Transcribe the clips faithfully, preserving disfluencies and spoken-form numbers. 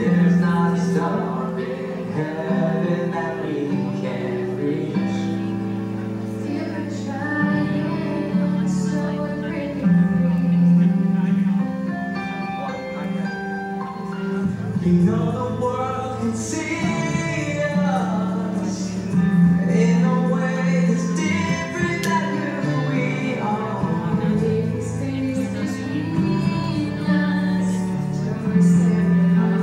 There's not a star in heaven that we can't reach. Feel we're trying, so we're breaking free. You know the world can see us in a way that's different than who we are. These things between us, so we're standing on.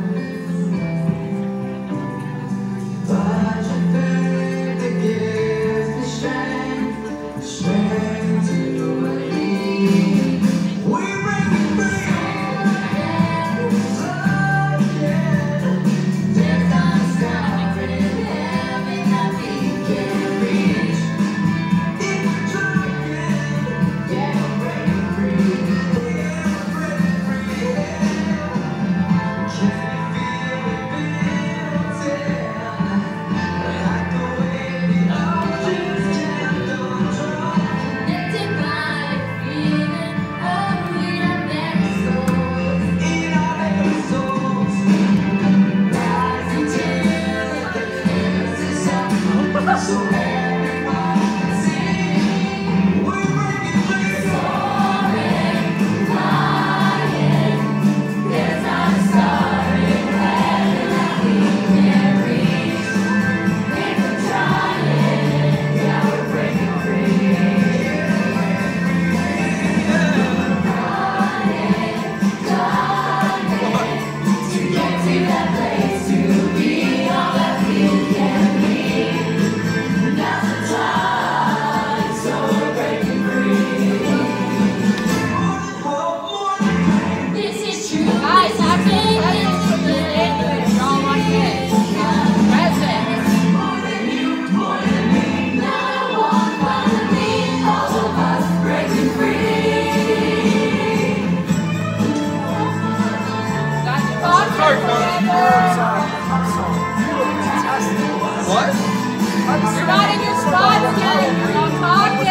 But your faith that gives me strength, strength to believe. We're breaking free. There's not a star in heaven that we can't reach. If we're trying, yeah, we're breaking free. Yeah, we're breaking free. Can you feel it building? Like the way the oceans gentle drum. Connected by a feeling of we are very souls. In our very souls. Rising till the hills is up. So everyone can see. We're breaking free. Soaring, flying. There's not a star in heaven that we can't reach. If we're trying, yeah, we're breaking free. Running, climbing, to get to that place to be all that we can be. Now's the time, so we're breaking free. This is true. Guys, happy birthday to John Marquez. Present. More than you, more than me, not a one, finally, all of us breaking free. Got your thoughts forever. What? You're not in your spots yet. You're not talking.